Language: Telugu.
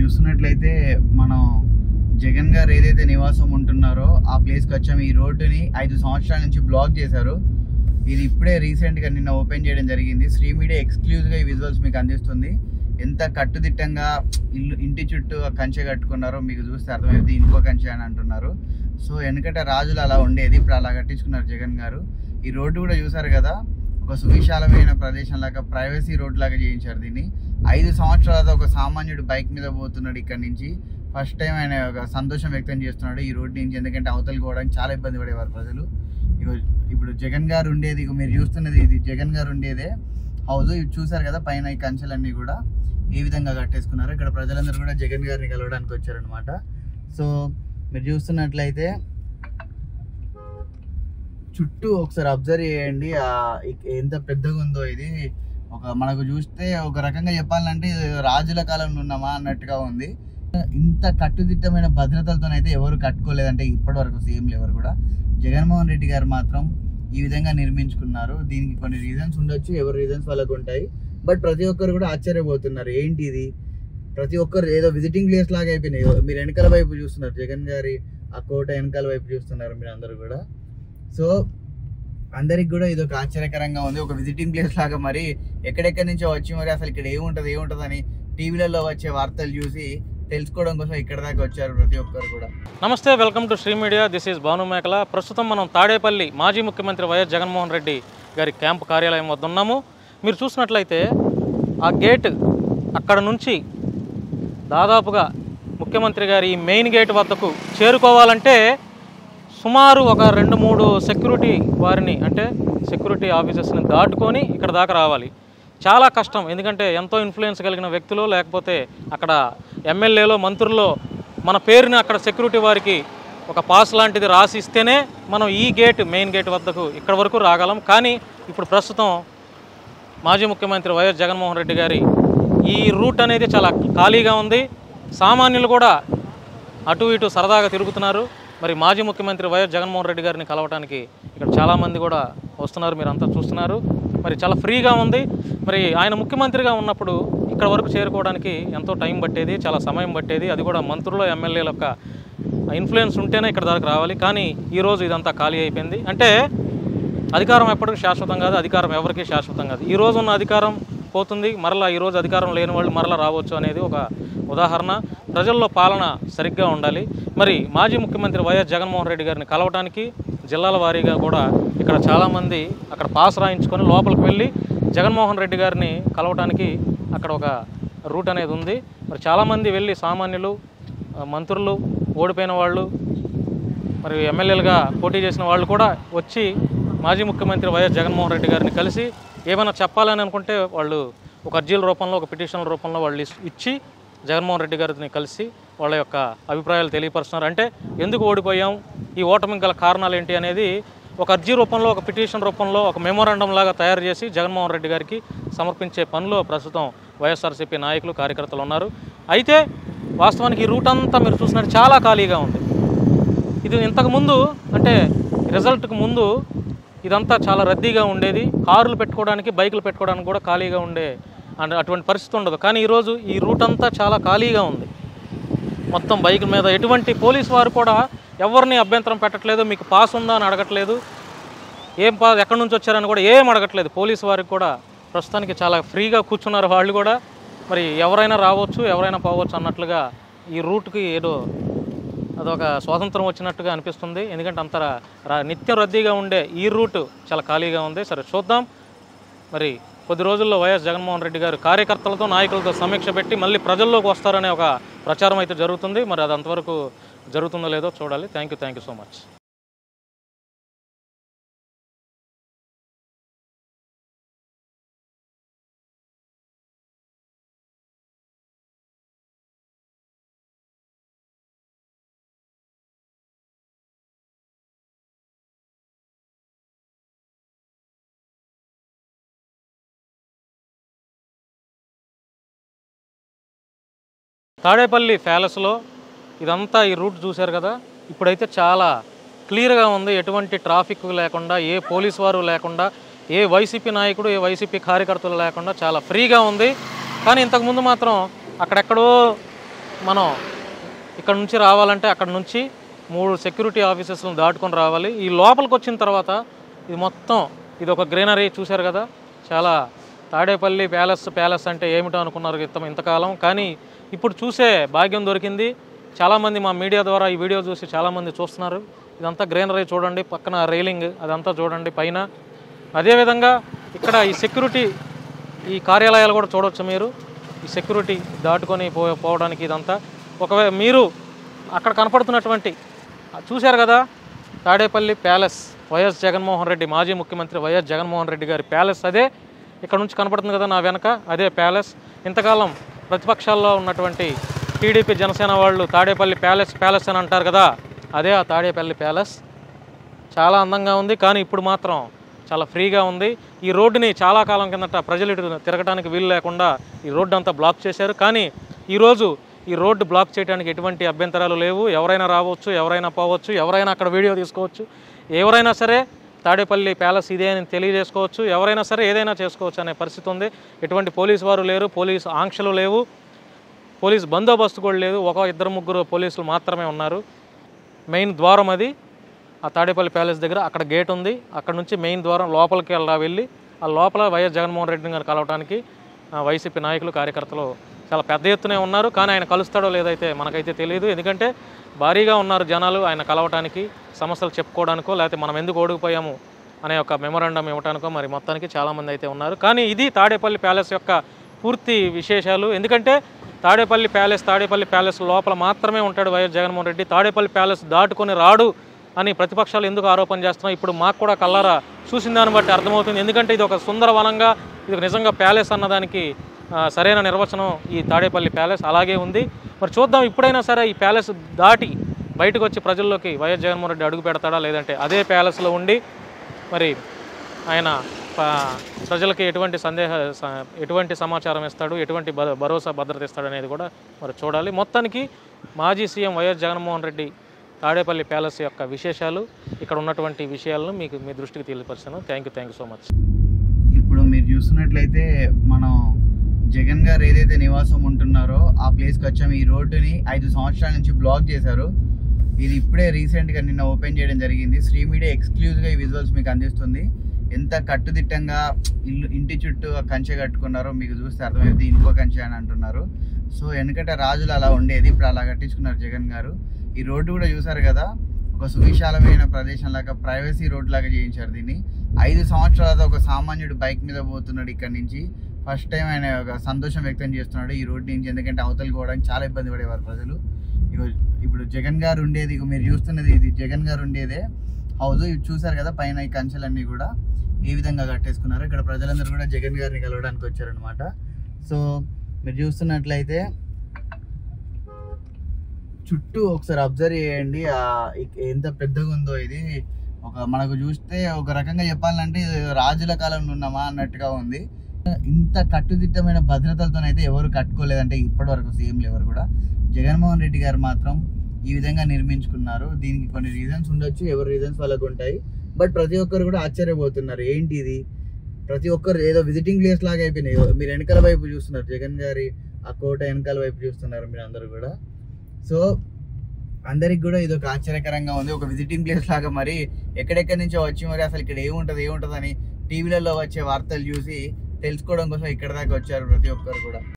చూస్తున్నట్లయితే మనం జగన్ గారు ఏదైతే నివాసం ఉంటున్నారో ఆ ప్లేస్కి వచ్చాము. ఈ రోడ్డుని 5 సంవత్సరాల నుంచి బ్లాక్ చేశారు. ఇది ఇప్పుడే రీసెంట్గా నిన్న ఓపెన్ చేయడం జరిగింది. శ్రీ మీడియా ఎక్స్క్లూజివ్గా ఈ విజువల్స్ మీకు అందిస్తుంది. ఎంత కట్టుదిట్టంగా ఇంటి చుట్టూ కంచె కట్టుకున్నారో మీకు చూస్తే అర్థమైంది. ఇంకో కంచె అని అంటున్నారు. సో ఎందుకంటే రాజులు అలా ఉండేది, ఇప్పుడు అలా కట్టించుకున్నారు జగన్ గారు. ఈ రోడ్డు కూడా చూసారు కదా, ఒక సువిశాలమైన ప్రదేశం లాగా, ప్రైవసీ రోడ్ లాగా చేయించారు దీన్ని. 5 సంవత్సరాలతో ఒక సామాన్యుడు బైక్ మీద పోతున్నాడు ఇక్కడ నుంచి. ఫస్ట్ టైం ఆయన ఒక సంతోషం వ్యక్తం చేస్తున్నాడు ఈ రోడ్ నుంచి. ఎందుకంటే అవతలికి పోవడానికి చాలా ఇబ్బంది పడేవారు ప్రజలు. ఇప్పుడు జగన్ గారు ఉండేది, మీరు చూస్తున్నది ఇది జగన్ గారు ఉండేదే హౌస్. ఇవి చూసారు కదా పైన ఈ కంచెలన్నీ కూడా ఏ విధంగా కట్టేసుకున్నారు. ఇక్కడ ప్రజలందరూ కూడా జగన్ గారిని కలవడానికి వచ్చారనమాట. సో మీరు చూస్తున్నట్లయితే చుట్టూ ఒకసారి అబ్జర్వ్ చేయండి ఎంత పెద్దగా ఉందో. ఇది మనకు చూస్తే ఒక రకంగా చెప్పాలంటే రాజుల కాలంలో ఉన్నామా అన్నట్టుగా ఉంది. ఇంత కట్టుదిట్టమైన భద్రతలతోనైతే ఎవరు కట్టుకోలేదంటే ఇప్పటి వరకు సీఎంలు ఎవరు కూడా. జగన్మోహన్ రెడ్డి గారు మాత్రం ఈ విధంగా నిర్మించుకున్నారు. దీనికి కొన్ని రీజన్స్ ఉండొచ్చు, ఎవరి రీజన్స్ వాళ్ళకు ఉంటాయి. బట్ ప్రతి ఒక్కరు కూడా ఆశ్చర్యపోతున్నారు, ఏంటి ఇది, ప్రతి ఒక్కరు ఏదో విజిటింగ్ ప్లేస్ లాగా అయిపోయినాయి. మీరు వెనకాల వైపు చూస్తున్నారు, జగన్ గారి ఆ కోట వెనకాల వైపు చూస్తున్నారు మీరు అందరూ కూడా. సో అందరికి కూడా ఇది ఒక ఆశ్చర్యకరంగా ఉంది, ఒక విజిటింగ్ ప్లేస్ లాగా. మరి ఎక్కడెక్కడి నుంచో వచ్చి మరి అసలు ఇక్కడ ఏముంటుంది అని టీవీలలో వచ్చే వార్తలు చూసి తెలుసుకోవడం కోసం ఇక్కడ దాకా వచ్చారు ప్రతి ఒక్కరు కూడా. నమస్తే, welcome to Shri media. This is Bhanu Mekala. ప్రస్తుతం మనం తాడేపల్లి మాజీ ముఖ్యమంత్రి వైఎస్ జగన్మోహన్ రెడ్డి గారి క్యాంపు కార్యాలయం వద్ద ఉన్నాము. మీరు చూసినట్లయితే ఆ గేట్ అక్కడ నుంచి దాదాపుగా ముఖ్యమంత్రి గారి మెయిన్ గేట్ వద్దకు చేరుకోవాలంటే సుమారు ఒక 2-3 సెక్యూరిటీ వారిని, అంటే సెక్యూరిటీ ఆఫీసర్స్ని దాటుకొని ఇక్కడ దాకా రావాలి. చాలా కష్టం. ఎందుకంటే ఎంతో ఇన్ఫ్లుయెన్స్ కలిగిన వ్యక్తులు, లేకపోతే అక్కడ ఎమ్మెల్యేలో మంత్రుల్లో మన పేరుని అక్కడ సెక్యూరిటీ వారికి ఒక పాస్ లాంటిది రాసి ఇస్తేనే మనం ఈ గేట్, మెయిన్ గేట్ వద్దకు ఇక్కడ వరకు రాగలం. కానీ ఇప్పుడు ప్రస్తుతం మాజీ ముఖ్యమంత్రి వైఎస్ జగన్మోహన్ రెడ్డి గారి ఈ రూట్ అనేది చాలా ఖాళీగా ఉంది. సామాన్యులు కూడా అటు ఇటు సరదాగా తిరుగుతున్నారు. మరి మాజీ ముఖ్యమంత్రి వైఎస్ జగన్మోహన్ రెడ్డి గారిని కలవడానికి ఇక్కడ చాలామంది కూడా వస్తున్నారు, మీరంతా చూస్తున్నారు. మరి చాలా ఫ్రీగా ఉంది. మరి ఆయన ముఖ్యమంత్రిగా ఉన్నప్పుడు ఇక్కడ వరకు చేరుకోవడానికి ఎంతో టైం పట్టేది, చాలా సమయం పట్టేది. అది కూడా మంత్రులు, ఎమ్మెల్యేల యొక్క ఇన్ఫ్లుయెన్స్ ఉంటేనే ఇక్కడ దాకా రావాలి. కానీ ఈరోజు ఇదంతా ఖాళీ అయిపోయింది. అంటే అధికారం ఎప్పటికీ శాశ్వతం కాదు, అధికారం ఎవరికీ శాశ్వతం కాదు. ఈరోజు ఉన్న అధికారం పోతుంది, మరలా ఈరోజు అధికారం లేని వాళ్ళు మరలా రావచ్చు అనేది ఒక ఉదాహరణ. ప్రజల్లో పాలన సరిగ్గా ఉండాలి. మరి మాజీ ముఖ్యమంత్రి వైఎస్ జగన్మోహన్ రెడ్డి గారిని కలవడానికి జిల్లాల వారీగా కూడా ఇక్కడ చాలామంది అక్కడ పాస్ రాయించుకొని లోపలికి వెళ్ళి జగన్మోహన్ రెడ్డి గారిని కలవడానికి అక్కడ ఒక రూట్ అనేది ఉంది. మరి చాలామంది వెళ్ళి సామాన్యులు, మంత్రులు, ఓడిపోయిన వాళ్ళు, మరి ఎమ్మెల్యేలుగా పోటీ చేసిన వాళ్ళు కూడా వచ్చి మాజీ ముఖ్యమంత్రి వైఎస్ జగన్మోహన్ రెడ్డి గారిని కలిసి ఏమైనా చెప్పాలని అనుకుంటే వాళ్ళు ఒక అర్జీల రూపంలో, ఒక పిటిషన్ల రూపంలో వాళ్ళు ఇచ్చి జగన్మోహన్ రెడ్డి గారిని కలిసి వాళ్ళ యొక్క అభిప్రాయాలు తెలియపరుస్తున్నారు. అంటే ఎందుకు ఓడిపోయాం, ఈ ఓటమికి గల కారణాలు ఏంటి అనేది ఒక అర్జీ రూపంలో, ఒక పిటిషన్ రూపంలో, ఒక మెమోరాండం లాగా తయారు చేసి జగన్మోహన్ రెడ్డి గారికి సమర్పించే పనిలో ప్రస్తుతం వైఎస్ఆర్సీపీ నాయకులు, కార్యకర్తలు ఉన్నారు. అయితే వాస్తవానికి ఈ రూట్ అంతా మీరు చూసినట్టు చాలా ఖాళీగా ఉంది. ఇది ఇంతకుముందు, అంటే రిజల్ట్కి ముందు ఇదంతా చాలా రద్దీగా ఉండేది. కార్లు పెట్టుకోవడానికి, బైకులు పెట్టుకోవడానికి కూడా ఖాళీగా ఉండే అటువంటి పరిస్థితి ఉండదు. కానీ ఈరోజు ఈ రూట్ అంతా చాలా ఖాళీగా ఉంది. మొత్తం బైకుల మీద ఎటువంటి పోలీసు వారు కూడా ఎవరిని అభ్యంతరం పెట్టట్లేదు, మీకు పాస్ ఉందా అని అడగట్లేదు, ఏం పాస్, ఎక్కడి నుంచి వచ్చారని కూడా ఏం అడగట్లేదు. పోలీసు వారికి కూడా ప్రస్తుతానికి చాలా ఫ్రీగా కూర్చున్నారు వాళ్ళు కూడా. మరి ఎవరైనా రావచ్చు, ఎవరైనా పోవచ్చు అన్నట్లుగా ఈ రూట్కి ఏదో అదొక స్వాతంత్రం వచ్చినట్టుగా అనిపిస్తుంది. ఎందుకంటే అంత నిత్యం రద్దీగా ఉండే ఈ రూట్ చాలా ఖాళీగా ఉంది. సరే చూద్దాం, మరి కొద్ది రోజుల్లో వైఎస్ జగన్మోహన్ రెడ్డి గారు కార్యకర్తలతో, నాయకులతో సమీక్ష పెట్టి మళ్ళీ ప్రజల్లోకి వస్తారనే ఒక ప్రచారం అయితే జరుగుతుంది. మరి అది అంతవరకు జరుగుతుందో లేదో చూడాలి. Thank you so much. Tadepalli ప్యాలెస్లో ఇదంతా ఈ రూట్ చూశారు కదా. ఇప్పుడైతే చాలా క్లియర్గా ఉంది, ఎటువంటి ట్రాఫిక్ లేకుండా, ఏ పోలీసు వారు లేకుండా, ఏ వైసీపీ నాయకుడు, ఏ వైసీపీ కార్యకర్తలు లేకుండా చాలా ఫ్రీగా ఉంది. కానీ ఇంతకుముందు మాత్రం అక్కడెక్కడో మనం ఇక్కడ నుంచి రావాలంటే అక్కడ నుంచి 3 సెక్యూరిటీ ఆఫీసర్స్లను దాటుకొని రావాలి. ఈ లోపలికి వచ్చిన తర్వాత ఇది మొత్తం ఇది ఒక గ్రీనరీ చూశారు కదా. చాలా తాడేపల్లి ప్యాలెస్ అంటే ఏమిటో అనుకున్నారు ఇంతకాలం, కానీ ఇప్పుడు చూసే భాగ్యం దొరికింది. చాలామంది మా మీడియా ద్వారా ఈ వీడియో చూసి చాలామంది చూస్తున్నారు. ఇదంతా గ్రీనరీ చూడండి, పక్కన రైలింగ్ అదంతా చూడండి పైన. అదేవిధంగా ఇక్కడ ఈ సెక్యూరిటీ ఈ కార్యాలయాలు కూడా చూడవచ్చు మీరు. ఈ సెక్యూరిటీ దాటుకొని పోవడానికి ఇదంతా. ఒకవేళ మీరు అక్కడ కనపడుతున్నటువంటి చూశారు కదా తాడేపల్లి ప్యాలెస్, వైఎస్ జగన్మోహన్ రెడ్డి మాజీ ముఖ్యమంత్రి వైఎస్ జగన్మోహన్ రెడ్డి గారి ప్యాలెస్ అదే ఇక్కడ నుంచి కనపడుతుంది కదా నా వెనక, అదే ప్యాలెస్. ఇంతకాలం ప్రతిపక్షాల్లో ఉన్నటువంటి టీడీపీ జనసేన వాళ్ళు తాడేపల్లి ప్యాలెస్ అని అంటారు కదా, అదే ఆ తాడేపల్లి ప్యాలెస్. చాలా అందంగా ఉంది, కానీ ఇప్పుడు మాత్రం చాలా ఫ్రీగా ఉంది. ఈ రోడ్డుని చాలా కాలం కిందట ప్రజలు ఇటు తిరగడానికి వీలు లేకుండా ఈ రోడ్డు అంతా బ్లాక్ చేశారు. కానీ ఈరోజు ఈ రోడ్డు బ్లాక్ చేయడానికి ఎటువంటి అభ్యంతరాలు లేవు. ఎవరైనా రావచ్చు, ఎవరైనా పోవచ్చు, ఎవరైనా అక్కడ వీడియో తీసుకోవచ్చు, ఎవరైనా సరే తాడేపల్లి ప్యాలెస్ ఇదే అని తెలియజేసుకోవచ్చు, ఎవరైనా సరే ఏదైనా చేసుకోవచ్చు అనే పరిస్థితి ఉంది. ఎటువంటి పోలీసు వారు లేరు, పోలీసు ఆంక్షలు లేవు, పోలీసు బందోబస్తు కూడా లేదు. 1-2 పోలీసులు మాత్రమే ఉన్నారు. మెయిన్ ద్వారం అది ఆ తాడేపల్లి ప్యాలెస్ దగ్గర, అక్కడ గేట్ ఉంది. అక్కడ నుంచి మెయిన్ ద్వారం లోపలికి వెళ్ళి ఆ లోపల వైఎస్ జగన్మోహన్ రెడ్డిని గారు కలవడానికి వైసీపీ నాయకులు కార్యకర్తలు చాలా పెద్ద ఎత్తునే ఉన్నారు. కానీ ఆయన కలుస్తాడో లేదైతే మనకైతే తెలియదు. ఎందుకంటే భారీగా ఉన్నారు జనాలు ఆయన కలవటానికి, సమస్యలు చెప్పుకోవడానికో లేకపోతే మనం ఎందుకు ఓడిపోయాము అనే ఒక మెమోరాండం ఇవ్వడానికో మరి మొత్తానికి చాలామంది అయితే ఉన్నారు. కానీ ఇది తాడేపల్లి ప్యాలెస్ యొక్క పూర్తి విశేషాలు. ఎందుకంటే తాడేపల్లి ప్యాలెస్ లోపల మాత్రమే ఉంటాడు వైఎస్ జగన్మోహన్ రెడ్డి. తాడేపల్లి ప్యాలెస్ దాటుకొని రాడు అని ప్రతిపక్షాలు ఎందుకు ఆరోపణ చేస్తున్నాయి ఇప్పుడు మాకు కూడా కళ్ళారా చూసిన దాన్ని బట్టి అర్థమవుతుంది. ఎందుకంటే ఇది ఒక సుందరవనంగా, ఇది నిజంగా ప్యాలెస్ అన్నదానికి సరైన నిర్వచనం ఈ తాడేపల్లి ప్యాలెస్ అలాగే ఉంది. మరి చూద్దాం ఇప్పుడైనా సరే ఈ ప్యాలెస్ దాటి బయటకు వచ్చి ప్రజల్లోకి వైఎస్ జగన్మోహన్ రెడ్డి అడుగు పెడతాడా, లేదంటే అదే ప్యాలెస్లో ఉండి మరి ఆయన ప్రజలకి ఎటువంటి సమాచారం ఇస్తాడు, ఎటువంటి భరోసా భద్రత ఇస్తాడు అనేది కూడా మరి చూడాలి. మొత్తానికి మాజీ C M Y S Jaganmohan Reddy Tadepalli palace యొక్క విశేషాలు, ఇక్కడ ఉన్నటువంటి విషయాలను మీ దృష్టికి తెలియపరిచాను. Thank you so much. ఇప్పుడు మీరు చూస్తున్నట్లయితే మనం జగన్ గారు ఏదైతే నివాసం ఉంటున్నారో ఆ ప్లేస్కి వచ్చాం. ఈ రోడ్డుని 5 సంవత్సరాల నుంచి బ్లాక్ చేశారు. ఇది ఇప్పుడే రీసెంట్గా నిన్న ఓపెన్ చేయడం జరిగింది. శ్రీ మీడియా ఎక్స్క్లూజివ్గా ఈ విజువల్స్ మీకు అందిస్తుంది. ఎంత కట్టుదిట్టంగా ఇంటి చుట్టూ కంచె కట్టుకున్నారో మీకు చూస్తే అర్థమైంది. ఇంకో కంచె అని అంటున్నారు. సో ఎందుకంటే రాజులు అలా ఉండేది, ఇప్పుడు అలా కట్టించుకున్నారు జగన్ గారు. ఈ రోడ్డు కూడా చూసారు కదా, ఒక సువిశాలమైన ప్రదేశం లాగా, ప్రైవసీ రోడ్ లాగా చేయించారు దీన్ని. 5 సంవత్సరాలతో ఒక సామాన్యుడు బైక్ మీద పోతున్నాడు ఇక్కడ నుంచి. ఫస్ట్ టైం ఆయన ఒక సంతోషం వ్యక్తం చేస్తున్నాడు ఈ రోడ్ నుంచి. ఎందుకంటే అవతలికి పోవడానికి చాలా ఇబ్బంది పడేవారు ప్రజలు. ఇప్పుడు జగన్ గారు ఉండేది, మీరు చూస్తున్నది ఇది జగన్ గారు ఉండేదే హౌస్. ఇది చూసారు కదా పైన ఈ కంచెలన్నీ కూడా ఏ విధంగా కట్టేసుకున్నారు. ఇక్కడ ప్రజలందరూ కూడా జగన్ గారిని కలవడానికి వచ్చారనమాట. సో మీరు చూస్తున్నట్లయితే చుట్టూ ఒకసారి అబ్జర్వ్ చేయండి ఎంత పెద్దగా ఉందో. ఇది మనకు చూస్తే ఒక రకంగా చెప్పాలంటే రాజుల కాలంలో ఉన్నామా అన్నట్టుగా ఉంది. ఇంత కట్టుదిట్టమైన భద్రతలతోనైతే ఎవరు కట్టుకోలేదంటే ఇప్పటి వరకు సీఎంలు ఎవరు కూడా. జగన్మోహన్ రెడ్డి గారు మాత్రం ఈ విధంగా నిర్మించుకున్నారు. దీనికి కొన్ని రీజన్స్ ఉండొచ్చు, ఎవరి రీజన్స్ వాళ్ళకు ఉంటాయి. బట్ ప్రతి ఒక్కరు కూడా ఆశ్చర్యపోతున్నారు, ఏంటి ఇది, ప్రతి ఒక్కరు ఏదో విజిటింగ్ ప్లేస్ లాగా అయిపోయినాయి. మీరు వెనకాల వైపు చూస్తున్నారు, జగన్ గారి ఆ కోట వెనకాల వైపు చూస్తున్నారు మీరు అందరూ కూడా. సో అందరికి కూడా ఇది ఒక ఆశ్చర్యకరంగా ఉంది, ఒక విజిటింగ్ ప్లేస్ లాగా. మరి ఎక్కడెక్కడి నుంచో వచ్చి మరి అసలు ఇక్కడ ఏముంటుంది అని టీవీలలో వచ్చే వార్తలు చూసి తెలుసుకోవడం కోసం ఇక్కడ దాకా వచ్చారు ప్రతి ఒక్కరు కూడా.